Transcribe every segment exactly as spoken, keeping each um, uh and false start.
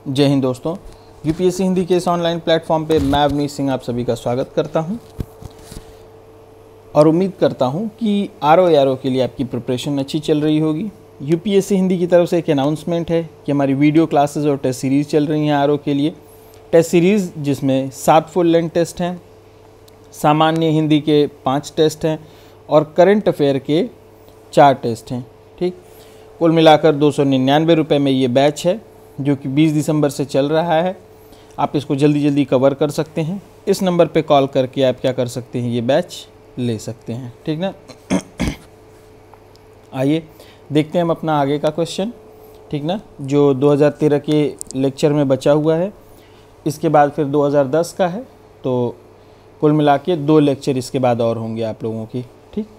जय हिंद दोस्तों, यूपीएससी हिंदी के इस ऑनलाइन प्लेटफॉर्म पे मैं अवनीश सिंह आप सभी का स्वागत करता हूं और उम्मीद करता हूं कि आर ओ आर ओ के लिए आपकी प्रिपरेशन अच्छी चल रही होगी। यूपीएससी हिंदी की तरफ से एक अनाउंसमेंट है कि हमारी वीडियो क्लासेस और टेस्ट सीरीज़ चल रही हैं आर ओ के लिए। टेस्ट सीरीज़ जिसमें सात फुल लेंथ टेस्ट हैं, सामान्य हिंदी के पाँच टेस्ट हैं और करंट अफेयर के चार टेस्ट हैं। ठीक, कुल मिलाकर दो सौ निन्यानवे रुपये में ये बैच है जो कि बीस दिसंबर से चल रहा है। आप इसको जल्दी जल्दी कवर कर सकते हैं। इस नंबर पे कॉल करके आप क्या कर सकते हैं, ये बैच ले सकते हैं। ठीक ना, आइए देखते हैं हम अपना आगे का क्वेश्चन। ठीक ना, जो दो हज़ार तेरह के लेक्चर में बचा हुआ है, इसके बाद फिर दो हज़ार दस का है, तो कुल मिला के दो लेक्चर इसके बाद और होंगे आप लोगों की। ठीक,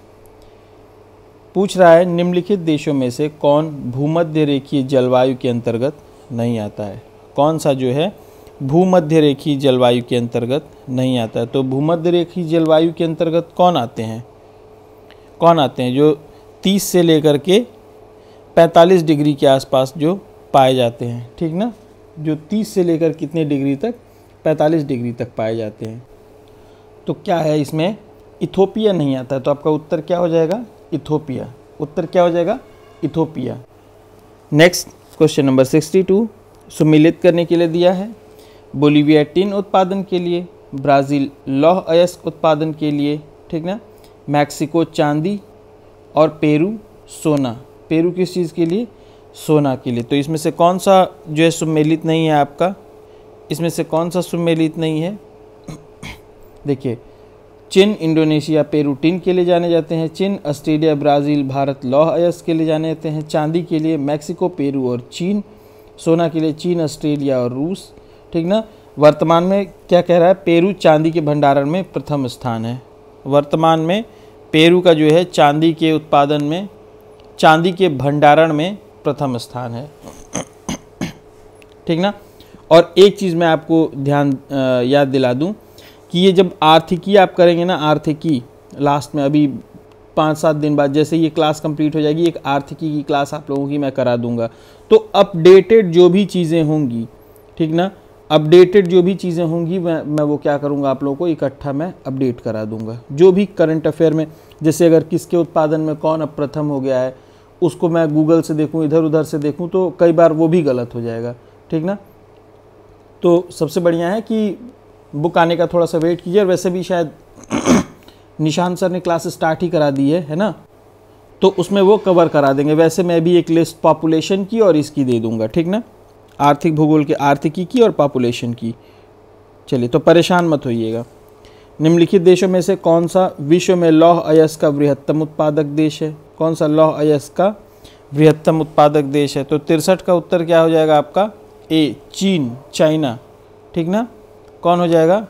पूछ रहा है निम्नलिखित देशों में से कौन भूमध्य रेखीय जलवायु के अंतर्गत नहीं आता है। कौन सा जो है भूमध्य रेखीय जलवायु के अंतर्गत नहीं आता है। तो भूमध्य रेखीय जलवायु के अंतर्गत कौन आते हैं, कौन आते हैं जो तीस से लेकर के पैंतालीस डिग्री के आसपास जो पाए जाते हैं। ठीक ना, जो तीस से लेकर कितने डिग्री तक, पैंतालीस डिग्री तक पाए जाते हैं। तो क्या है इसमें, इथोपिया नहीं आता है। तो आपका उत्तर क्या हो जाएगा, इथोपिया। उत्तर क्या हो जाएगा, Ethiopia. Next question number sixty two सुमिलित करने के लिए दिया है। बोलीविया टिन उत्पादन के लिए, ब्राज़ील लौह अयस्क उत्पादन के लिए, ठीक ना, मैक्सिको चांदी और पेरू सोना। पेरू किस चीज़ के लिए, सोना के लिए। तो इसमें से कौन सा जो है सुमेलित नहीं है आपका, इसमें से कौन सा सुमेलित नहीं है। देखिए, चीन इंडोनेशिया पेरू टिन के लिए जाने जाते हैं। चीन ऑस्ट्रेलिया ब्राज़ील भारत लौह अयस्क के लिए जाने जाते हैं। चांदी के लिए मैक्सिको पेरू और चीन। सोना के लिए चीन ऑस्ट्रेलिया और रूस। ठीक ना, वर्तमान में क्या कह रहा है, पेरू चांदी के भंडारण में प्रथम स्थान है। वर्तमान में पेरू का जो है चांदी के उत्पादन में, चांदी के भंडारण में प्रथम स्थान है। ठीक ना, और एक चीज़ मैं आपको ध्यान याद दिला दूं कि ये जब आर्थिकी आप करेंगे ना, आर्थिकी लास्ट में अभी पाँच सात दिन बाद जैसे ये क्लास कंप्लीट हो जाएगी, एक आर्थिकी की क्लास आप लोगों की मैं करा दूंगा। तो अपडेटेड जो भी चीज़ें होंगी, ठीक ना, अपडेटेड जो भी चीज़ें होंगी मैं मैं वो क्या करूंगा, आप लोगों को इकट्ठा मैं अपडेट करा दूंगा। जो भी करंट अफेयर में, जैसे अगर किसके उत्पादन में कौन अब प्रथम हो गया है, उसको मैं गूगल से देखूँ, इधर उधर से देखूँ, तो कई बार वो भी गलत हो जाएगा। ठीक ना, तो सबसे बढ़िया है कि बुक आने का थोड़ा सा वेट कीजिए। और वैसे भी शायद निशान सर ने क्लास स्टार्ट ही करा दी है है ना, तो उसमें वो कवर करा देंगे। वैसे मैं भी एक लिस्ट पॉपुलेशन की और इसकी दे दूंगा। ठीक ना, आर्थिक भूगोल के आर्थिकी की और पॉपुलेशन की। चलिए, तो परेशान मत होइएगा। निम्नलिखित देशों में से कौन सा विश्व में लौह अयस्क का बृहत्तम उत्पादक देश है। कौन सा लौह अयस्क का बृहत्तम उत्पादक देश है। तो तिरसठ का उत्तर क्या हो जाएगा आपका, ए चीन, चाइना। ठीक ना, कौन हो जाएगा,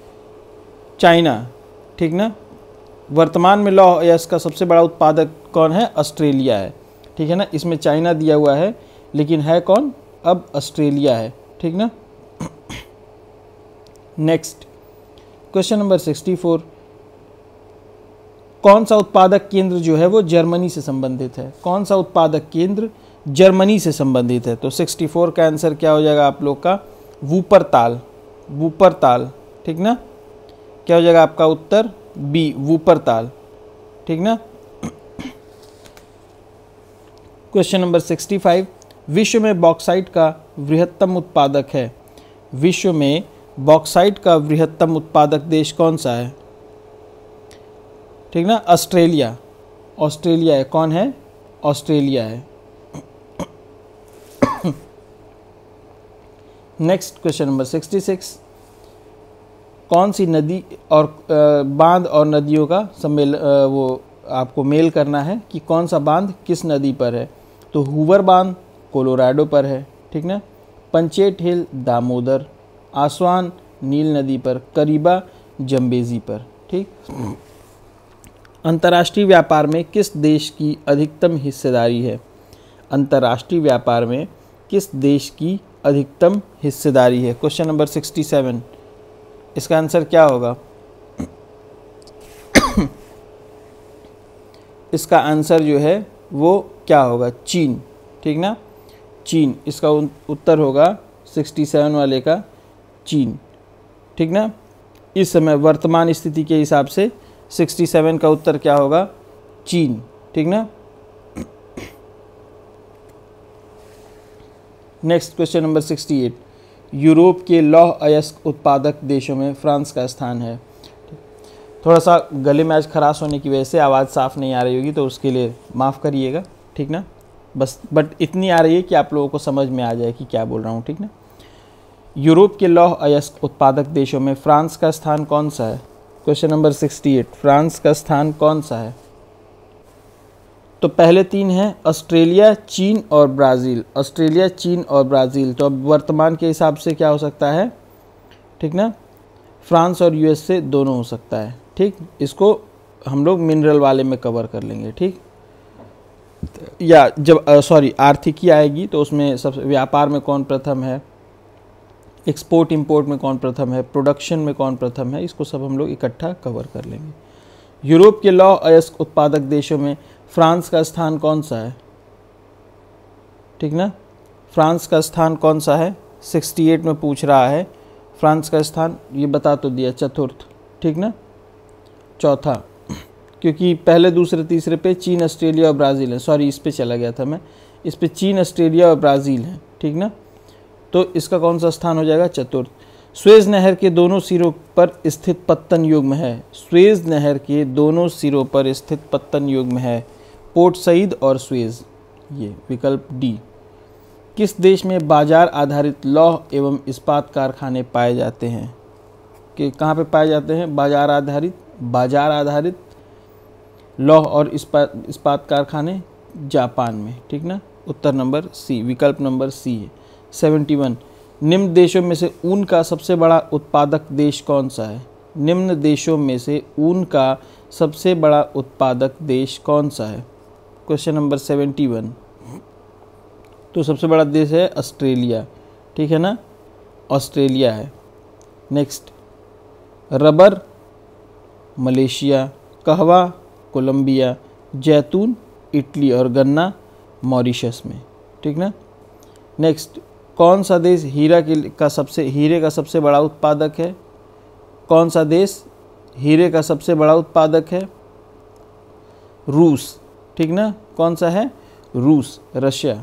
चाइना। ठीक ना, वर्तमान में लौह अयस्क का सबसे बड़ा उत्पादक कौन है, ऑस्ट्रेलिया है। ठीक है ना, इसमें चाइना दिया हुआ है लेकिन है कौन, अब ऑस्ट्रेलिया है। ठीक ना, next question number sixty four, कौन सा उत्पादक केंद्र जो है वो जर्मनी से संबंधित है। कौन सा उत्पादक केंद्र जर्मनी से संबंधित है। तो सिक्सटी फोर का आंसर क्या हो जाएगा आप लोग का, वूपरताल। वूपरताल। ठीक ना, क्या हो जाएगा आपका उत्तर, बी वूपरताल। ठीक ना, क्वेश्चन नंबर सिक्सटी फाइव, विश्व में बॉक्साइट का बृहत्तम उत्पादक है। विश्व में बॉक्साइट का बृहत्तम उत्पादक देश कौन सा है। ठीक ना, ऑस्ट्रेलिया। ऑस्ट्रेलिया है। कौन है, ऑस्ट्रेलिया है। Next question number sixty six, कौन सी नदी और बांध और नदियों का सम्मेल वो आपको मेल करना है कि कौन सा बांध किस नदी पर है। तो हूवर बांध कोलोराडो पर है। ठीक ना, पंचेट हिल दामोदर, आसवान नील नदी पर, करीबा जम्बेजी पर। ठीक, अंतर्राष्ट्रीय व्यापार में किस देश की अधिकतम हिस्सेदारी है। अंतर्राष्ट्रीय व्यापार में किस देश की अधिकतम हिस्सेदारी है। क्वेश्चन नंबर सिक्सटी सेवन, इसका आंसर क्या होगा, इसका आंसर जो है वो क्या होगा, चीन। ठीक ना, चीन। इसका उत्तर होगा सिक्सटी सेवन वाले का चीन, ठीक ना। इस समय वर्तमान स्थिति के हिसाब से सिक्सटी सेवन का उत्तर क्या होगा, चीन, ठीक ना। Next question number sixty eight, Europe के लौह अयस्क उत्पादक देशों में फ्रांस का स्थान है। थोड़ा सा गले में आज खराश होने की वजह से आवाज़ साफ़ नहीं आ रही होगी, तो उसके लिए माफ़ करिएगा, ठीक ना। बस बट इतनी आ रही है कि आप लोगों को समझ में आ जाए कि क्या बोल रहा हूँ, ठीक ना। यूरोप के लौह अयस्क उत्पादक देशों में फ्रांस का स्थान कौन सा है। Question number sixty eight, France का स्थान कौन सा है। तो पहले तीन हैं ऑस्ट्रेलिया, चीन और ब्राज़ील। ऑस्ट्रेलिया, चीन और ब्राज़ील। तो अब वर्तमान के हिसाब से क्या हो सकता है, ठीक ना, फ्रांस और यूएस से दोनों हो सकता है, ठीक। इसको हम लोग मिनरल वाले में कवर कर लेंगे, ठीक। या जब सॉरी आर्थिकी आएगी तो उसमें सब व्यापार में कौन प्रथम है, एक्सपोर्ट इंपोर्ट में कौन प्रथम है, प्रोडक्शन में कौन प्रथम है, इसको सब हम लोग इकट्ठा कवर कर लेंगे। यूरोप के लौह अयस्क उत्पादक देशों में फ्रांस का स्थान कौन सा है, ठीक ना। फ्रांस का स्थान कौन सा है, सिक्सटी एट में पूछ रहा है। फ्रांस का स्थान ये बता तो दिया, चतुर्थ, ठीक ना, चौथा, क्योंकि पहले दूसरे तीसरे पे चीन, ऑस्ट्रेलिया और ब्राज़ील है। सॉरी इस पे चला गया था मैं, इस पे चीन, ऑस्ट्रेलिया और ब्राज़ील है, ठीक ना। तो इसका कौन सा स्थान हो जाएगा, चतुर्थ। स्वेज नहर के दोनों सिरों पर स्थित पत्तन युग्म है। स्वेज नहर के दोनों सिरों पर स्थित पत्तन युग्म है, पोर्ट सईद और स्वेज, ये विकल्प डी। किस देश में बाजार आधारित लौह एवं इस्पात कारखाने पाए जाते हैं, कि कहाँ पे पाए जाते हैं, बाजार आधारित बाजार आधारित लौह और इस्पात इस्पात कारखाने, जापान में, ठीक ना। उत्तर नंबर सी, विकल्प नंबर सी है। सेवेंटी वन, निम्न देशों में से ऊन का सबसे बड़ा उत्पादक देश कौन सा है। निम्न देशों में से ऊन का सबसे बड़ा उत्पादक देश कौन सा है। क्वेश्चन नंबर सेवेंटी वन, तो सबसे बड़ा देश है ऑस्ट्रेलिया, ठीक है ना, ऑस्ट्रेलिया है। नेक्स्ट, रबर मलेशिया, कहवा कोलंबिया, जैतून इटली और गन्ना मॉरिशस में, ठीक ना। नेक्स्ट, कौन सा देश हीरा के का सबसे हीरे का सबसे बड़ा उत्पादक है। कौन सा देश हीरे का सबसे बड़ा उत्पादक है, रूस, ठीक ना। कौन सा है, रूस, रशिया।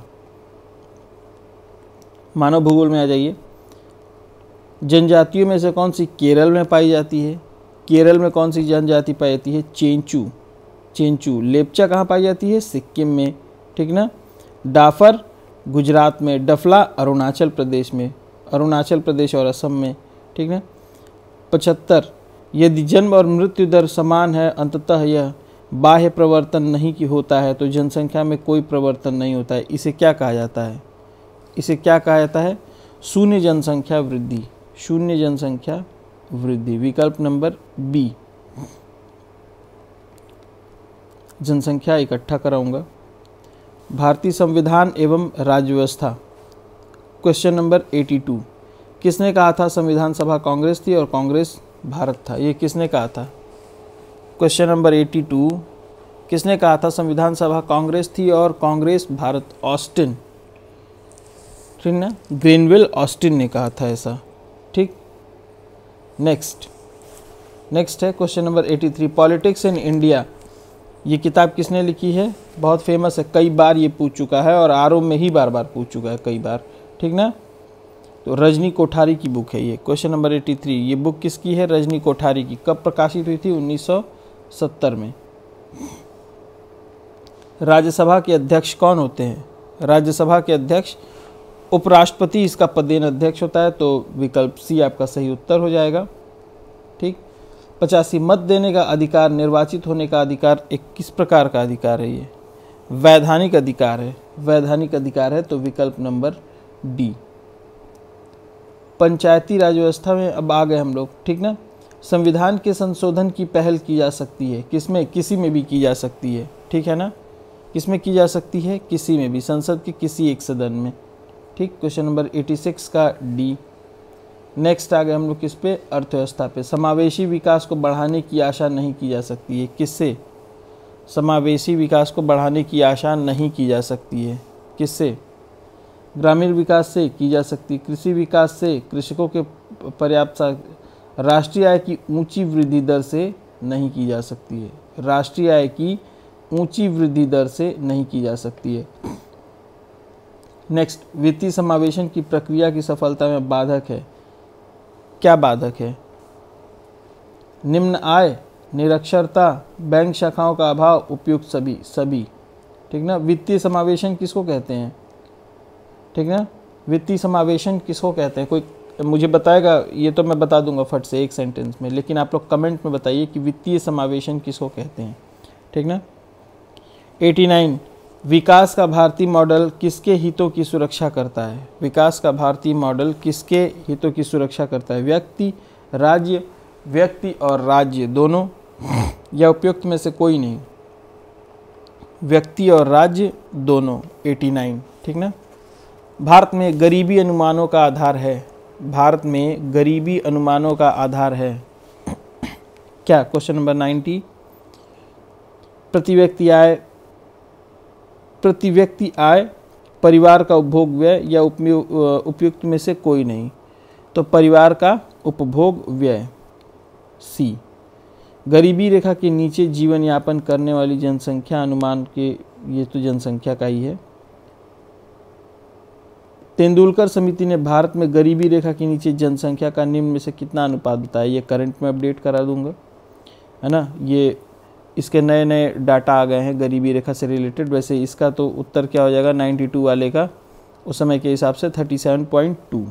मानव भूगोल में आ जाइए। जनजातियों में से कौन सी केरल में पाई जाती है। केरल में कौन सी जनजाति पाई जाती है, चेंचू, चेंचू। लेप्चा कहाँ पाई जाती है, सिक्किम में, ठीक ना। डाफर गुजरात में, डफला अरुणाचल प्रदेश में, अरुणाचल प्रदेश और असम में, ठीक है। पचहत्तर, यदि जन्म और मृत्यु दर समान है, अंततः यह बाह्य प्रवर्तन नहीं की होता है, तो जनसंख्या में कोई प्रवर्तन नहीं होता है। इसे क्या कहा जाता है, इसे क्या कहा जाता है, शून्य जनसंख्या वृद्धि, शून्य जनसंख्या वृद्धि, विकल्प नंबर बी। जनसंख्या इकट्ठा कराऊंगा। भारतीय संविधान एवं राज्य व्यवस्था, क्वेश्चन नंबर एटी टू, किसने कहा था संविधान सभा कांग्रेस थी और कांग्रेस भारत था, ये किसने कहा था। क्वेश्चन नंबर एटी टू, किसने कहा था संविधान सभा कांग्रेस थी और कांग्रेस भारत, ऑस्टिन, ठीक ना, ग्रीनविल ऑस्टिन ने कहा था ऐसा, ठीक। नेक्स्ट नेक्स्ट है question number eighty three, politics in India, ये किताब किसने लिखी है, बहुत फेमस है, कई बार ये पूछ चुका है और आर ओ में ही बार बार पूछ चुका है कई बार, ठीक ना। तो रजनी कोठारी की बुक है ये। क्वेश्चन नंबर एटी थ्री, ये बुक किसकी है, रजनी कोठारी की। कब प्रकाशित हुई थी, उन्नीस सौ सत्तर में। राज्यसभा के अध्यक्ष कौन होते हैं। राज्यसभा के अध्यक्ष उपराष्ट्रपति इसका पदेन अध्यक्ष होता है, तो विकल्प सी आपका सही उत्तर हो जाएगा, ठीक। पचासी, मत देने का अधिकार, निर्वाचित होने का अधिकार एक किस प्रकार का अधिकार है, ये वैधानिक अधिकार है, वैधानिक अधिकार है, तो विकल्प नंबर डी। पंचायती राज व्यवस्था में अब आ गए हम लोग, ठीक ना। संविधान के संशोधन की पहल की जा सकती है, किसमें, किसी में भी की जा सकती है, ठीक है ना। किसमें की जा सकती है, किसी में भी, संसद के किसी एक सदन में, ठीक। क्वेश्चन नंबर एटी सिक्स का डी। नेक्स्ट आ गए हम लोग किस पे, अर्थव्यवस्था पे। समावेशी विकास को बढ़ाने की आशा नहीं की जा सकती है, किससे, समावेशी विकास को बढ़ाने की आशा नहीं की जा सकती है, किससे, ग्रामीण विकास से की जा सकती है, कृषि विकास से, कृषकों के पर्याप्त, राष्ट्रीय आय की ऊंची वृद्धि दर से नहीं की जा सकती है, राष्ट्रीय आय की ऊंची वृद्धि दर से नहीं की जा सकती है। नेक्स्ट, वित्तीय समावेशन की प्रक्रिया की सफलता में बाधक है, क्या बाधक है? निम्न आय, निरक्षरता, बैंक शाखाओं का अभाव, उपयुक्त सभी, सभी, ठीक ना। वित्तीय समावेशन किसको कहते हैं, ठीक ना, वित्तीय समावेशन किसको कहते हैं? कोई मुझे बताएगा? ये तो मैं बता दूंगा फट से एक सेंटेंस में, लेकिन आप लोग कमेंट में बताइए कि वित्तीय समावेशन किसको कहते हैं, ठीक ना। नवासी, विकास का भारतीय मॉडल किसके हितों की सुरक्षा करता है? विकास का भारतीय मॉडल किसके हितों की सुरक्षा करता है? व्यक्ति, राज्य, व्यक्ति और राज्य दोनों, या उपयुक्त में से कोई नहीं? व्यक्ति और राज्य दोनों। नवासी, ठीक ना। भारत में गरीबी अनुमानों का आधार है, भारत में गरीबी अनुमानों का आधार है क्या? क्वेश्चन नंबर नब्बे, प्रति व्यक्ति आय, प्रति व्यक्ति आय, परिवार का उपभोग व्यय, या उपयुक्त में से कोई नहीं? तो परिवार का उपभोग व्यय, सी। गरीबी रेखा के नीचे जीवन यापन करने वाली जनसंख्या अनुमान के, ये तो जनसंख्या का ही है। तेंदुलकर समिति ने भारत में गरीबी रेखा के नीचे जनसंख्या का निम्न में से कितना अनुपात बताया? ये करंट में अपडेट करा दूंगा, है ना। ये इसके नए नए डाटा आ गए हैं गरीबी रेखा से रिलेटेड। वैसे इसका तो उत्तर क्या हो जाएगा बानवे वाले का, उस समय के हिसाब से सैंतीस पॉइंट दो।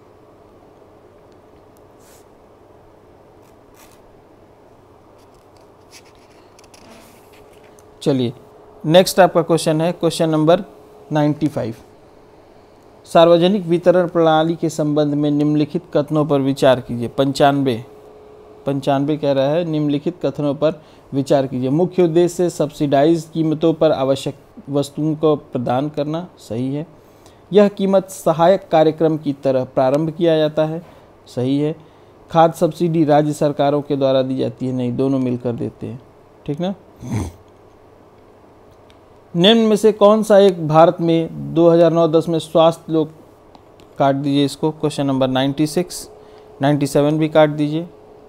चलिए नेक्स्ट आपका क्वेश्चन है, क्वेश्चन नंबर पचानवे। सार्वजनिक वितरण प्रणाली के संबंध में निम्नलिखित कथनों पर विचार कीजिए। पंचानवे पंचानवे कह रहा है निम्नलिखित कथनों पर विचार कीजिए। मुख्य उद्देश्य से सब्सिडाइज कीमतों पर आवश्यक वस्तुओं को प्रदान करना, सही है। यह कीमत सहायक कार्यक्रम की तरह प्रारंभ किया जाता है, सही है। खाद्य सब्सिडी राज्य सरकारों के द्वारा दी जाती है, नहीं, दोनों मिलकर देते हैं, ठीक ना। निम्न में से कौन सा एक भारत में दो हज़ार नौ दस में स्वास्थ्य लोग, काट दीजिए इसको, क्वेश्चन नंबर छियानवे, सत्तानवे भी काट दीजिए,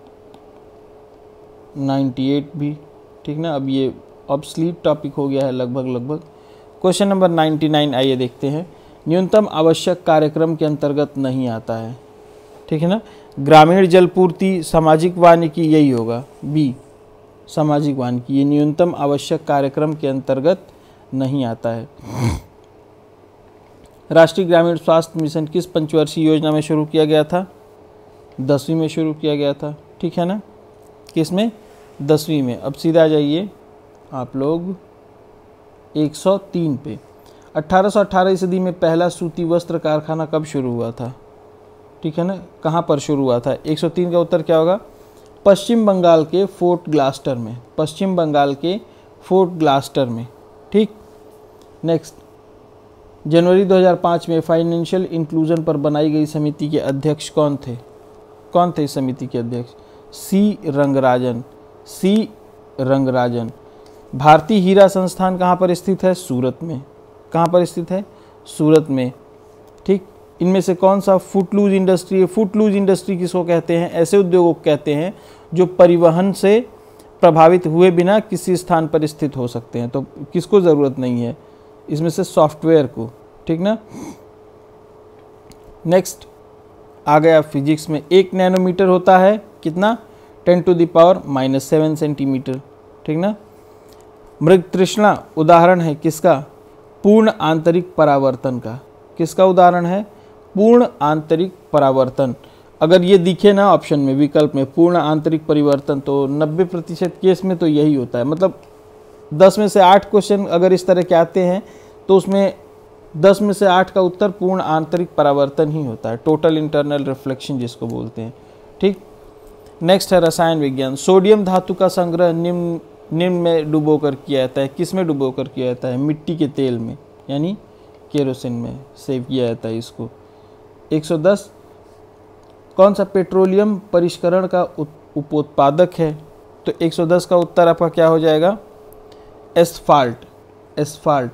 अट्ठानवे भी, ठीक ना। अब ये ऑब्सलीट टॉपिक हो गया है लगभग लगभग। क्वेश्चन नंबर निन्यानवे आइए देखते हैं। न्यूनतम आवश्यक कार्यक्रम के अंतर्गत नहीं आता है, ठीक है ना। ग्रामीण जलपूर्ति, सामाजिक वानिकी, यही होगा बी, सामाजिक वानिकी। ये न्यूनतम आवश्यक कार्यक्रम के अंतर्गत नहीं आता है। राष्ट्रीय ग्रामीण स्वास्थ्य मिशन किस पंचवर्षीय योजना में शुरू किया गया था? दसवीं में शुरू किया गया था, ठीक है ना। किस में? दसवीं में। अब सीधा जाइए आप लोग एक सौ तीन पे। अठारह सौ अठारह ईस्वी में पहला सूती वस्त्र कारखाना कब शुरू हुआ था? ठीक है ना, कहाँ पर शुरू हुआ था? एक सौ तीन का उत्तर क्या होगा? पश्चिम बंगाल के फोर्ट ग्लास्टर में, पश्चिम बंगाल के फोर्ट ग्लास्टर में, ठीक। नेक्स्ट, जनवरी दो हज़ार पाँच में फाइनेंशियल इंक्लूजन पर बनाई गई समिति के अध्यक्ष कौन थे? कौन थे इस समिति के अध्यक्ष? सी रंगराजन, सी रंगराजन। भारतीय हीरा संस्थान कहाँ पर स्थित है? सूरत में। कहाँ पर स्थित है? सूरत में, ठीक। इनमें से कौन सा फुटलूज इंडस्ट्री है? फुटलूज इंडस्ट्री किसको कहते हैं? ऐसे उद्योगों को कहते हैं जो परिवहन से प्रभावित हुए बिना किसी स्थान पर स्थित हो सकते हैं। तो किसको ज़रूरत नहीं है इसमें से? सॉफ्टवेयर को, ठीक ना। नेक्स्ट आ गया फिजिक्स में। एक नैनोमीटर होता है कितना? Ten to the power minus seven centimetre, ठीक ना। मृग तृष्णा उदाहरण है किसका? पूर्ण आंतरिक परावर्तन का। किसका उदाहरण है? पूर्ण आंतरिक परावर्तन। अगर ये दिखे ना ऑप्शन में, विकल्प में, पूर्ण आंतरिक परिवर्तन, तो नब्बे प्रतिशत केस में तो यही होता है। मतलब दस में से आठ क्वेश्चन अगर इस तरह के आते हैं तो उसमें दस में से आठ का उत्तर पूर्ण आंतरिक परावर्तन ही होता है, टोटल इंटरनल रिफ्लेक्शन जिसको बोलते हैं, ठीक। नेक्स्ट है रसायन विज्ञान। सोडियम धातु का संग्रह निम्न निम्न में डुबोकर किया जाता है। किस में डुबोकर किया जाता है? मिट्टी के तेल में, यानी केरोसिन में सेव किया जाता है इसको। एक सौ दस, कौन सा पेट्रोलियम परिष्करण का उपोत्पादक है? तो एक सौ दस का उत्तर आपका क्या हो जाएगा? Asphalt, asphalt.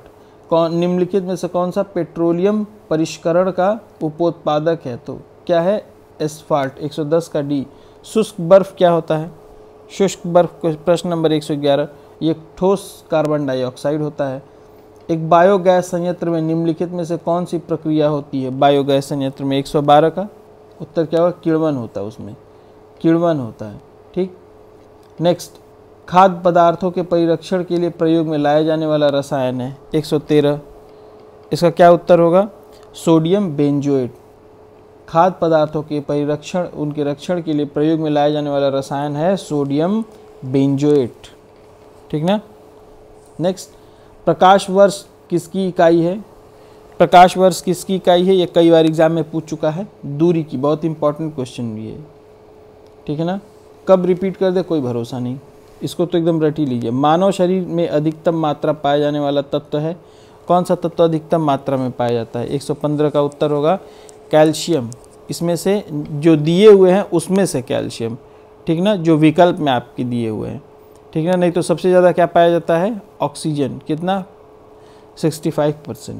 कौन निम्नलिखित में से कौन सा पेट्रोलियम परिष्करण का उपोत्पादक है? तो क्या है? एस्फाल्ट। एक सौ दस का डी। शुष्क बर्फ क्या होता है? शुष्क बर्फ, प्रश्न नंबर एक सौ ग्यारह, ये ठोस कार्बन डाइऑक्साइड होता है। एक बायोगैस संयंत्र में निम्नलिखित में से कौन सी प्रक्रिया होती है? बायोगैस संयंत्र में एक सौ बारह का उत्तर क्या होगा? किण्वन होता है, उसमें किण्वन होता है। ठीक। नेक्स्ट, खाद्य पदार्थों के परिरक्षण के लिए प्रयोग में लाया जाने वाला रसायन है एक सौ तेरह। इसका क्या उत्तर होगा? Sodium benzoate. खाद्य पदार्थों के परिरक्षण, उनके रक्षण के लिए प्रयोग में लाया जाने वाला रसायन है सोडियम बेंजोएट। ठीक ना। नेक्स्ट, प्रकाश वर्ष किसकी इकाई है? प्रकाश वर्ष किसकी इकाई है? ये कई बार एग्जाम में पूछ चुका है। दूरी की, बहुत इंपॉर्टेंट क्वेश्चन भी है। ठीक है ना। कब रिपीट कर दे कोई भरोसा नहीं, इसको तो एकदम रट ही लीजिए। मानव शरीर में अधिकतम मात्रा पाया जाने वाला तत्व है, कौन सा तत्व अधिकतम मात्रा में पाया जाता है? एक सौ पंद्रह का उत्तर होगा कैल्शियम। इसमें से जो दिए हुए हैं उसमें से कैल्शियम। ठीक ना, जो विकल्प में आपके दिए हुए हैं। ठीक ना। नहीं तो सबसे ज़्यादा क्या पाया जाता है? ऑक्सीजन। कितना? पैंसठ परसेंट।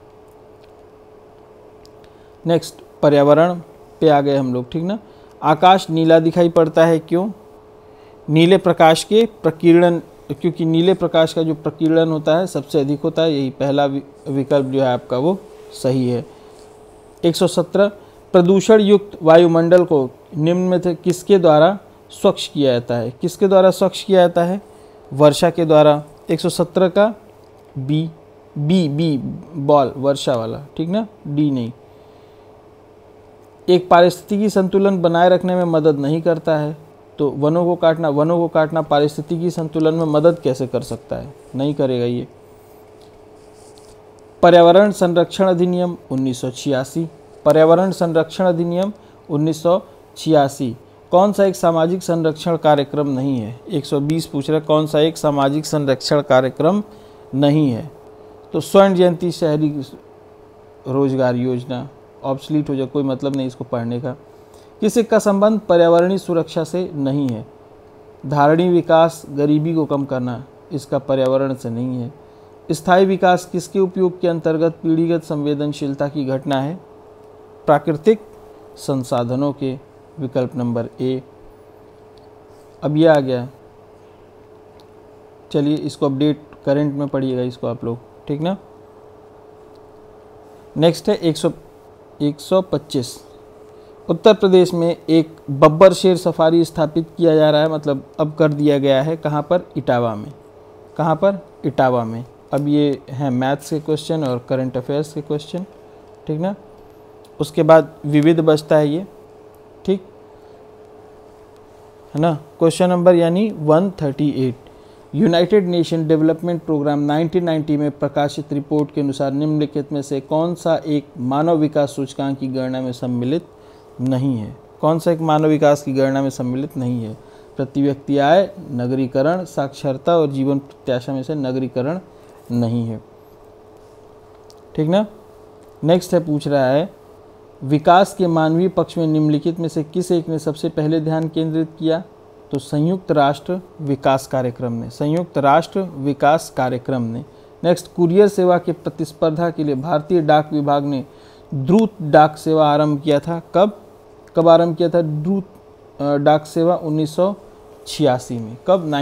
नेक्स्ट, पर्यावरण पे आ गए हम लोग। ठीक ना। आकाश नीला दिखाई पड़ता है, क्यों? नीले प्रकाश के प्रकीर्णन, क्योंकि नीले प्रकाश का जो प्रकीर्णन होता है सबसे अधिक होता है। यही पहला विकल्प जो है आपका वो सही है। एक सौ सत्रह, प्रदूषण युक्त वायुमंडल को निम्न में से किसके द्वारा स्वच्छ किया जाता है? किसके द्वारा स्वच्छ किया जाता है? वर्षा के द्वारा। एक सौ सत्रह का बी बी बी बॉल, वर्षा वाला। ठीक ना, डी नहीं। एक पारिस्थितिकी संतुलन बनाए रखने में मदद नहीं करता है, तो वनों को काटना, वनों को काटना पारिस्थितिकी संतुलन में मदद कैसे कर सकता है? नहीं करेगा ये। पर्यावरण संरक्षण अधिनियम उन्नीस सौ छियासी। पर्यावरण संरक्षण अधिनियम उन्नीस सौ छियासी कौन सा एक सामाजिक संरक्षण कार्यक्रम नहीं है? एक सौ बीस पूछ रहा है कौन सा एक सामाजिक संरक्षण कार्यक्रम नहीं है? तो स्वर्ण जयंती शहरी रोजगार योजना ऑब्सलीट हो जाए, कोई मतलब नहीं इसको पढ़ने का। किसी का संबंध पर्यावरणीय सुरक्षा से नहीं है? धारणीय विकास, गरीबी को कम करना, इसका पर्यावरण से नहीं है। स्थायी विकास किसके उपयोग के अंतर्गत पीढ़ीगत संवेदनशीलता की घटना है? प्राकृतिक संसाधनों के। विकल्प नंबर ए। अब ये आ गया, चलिए इसको अपडेट करंट में पढ़िएगा इसको आप लोग। ठीक ना। नेक्स्ट है एक सौ एक सौ पच्चीस। उत्तर प्रदेश में एक बब्बर शेर सफारी स्थापित किया जा रहा है, मतलब अब कर दिया गया है। कहाँ पर? इटावा में। कहाँ पर? इटावा में। अब ये हैं मैथ्स के क्वेश्चन और करंट अफेयर्स के क्वेश्चन। ठीक ना। उसके बाद विविध बचता है ये। ठीक है ना। क्वेश्चन नंबर यानी एक सौ अड़तीस। यूनाइटेड नेशन डेवलपमेंट प्रोग्राम उन्नीस सौ नब्बे में प्रकाशित रिपोर्ट के अनुसार निम्नलिखित में से कौन सा एक मानव विकास सूचकांक की गणना में सम्मिलित नहीं है? कौन सा एक मानव विकास की गणना में सम्मिलित नहीं है? प्रति व्यक्ति आय, नगरीकरण, साक्षरता और जीवन प्रत्याशा में से नगरीकरण नहीं है। ठीक ना। नेक्स्ट है, पूछ रहा है विकास के मानवीय पक्ष में निम्नलिखित में से किस एक ने सबसे पहले ध्यान केंद्रित किया? तो संयुक्त राष्ट्र विकास कार्यक्रम ने। संयुक्त राष्ट्र विकास कार्यक्रम ने। नेक्स्ट, कुरियर सेवा के प्रतिस्पर्धा के लिए भारतीय डाक विभाग ने द्रुत डाक सेवा आरंभ किया था। कब कब आरंभ किया था द्रुत डाक सेवा? उन्नीस सौ छियासी में। कब?